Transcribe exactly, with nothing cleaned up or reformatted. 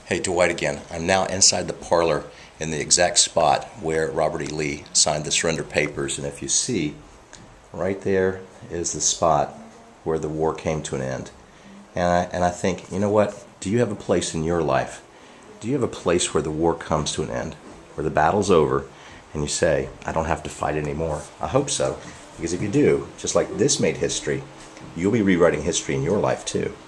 Hey, Dwight again. I'm now inside the parlor in the exact spot where Robert E. Lee signed the surrender papers, and if you see, right there is the spot where the war came to an end. And I, and I think, you know what? Do you have a place in your life? Do you have a place where the war comes to an end, where the battle's over, and you say, I don't have to fight anymore? I hope so, because if you do, just like this made history, you'll be rewriting history in your life too.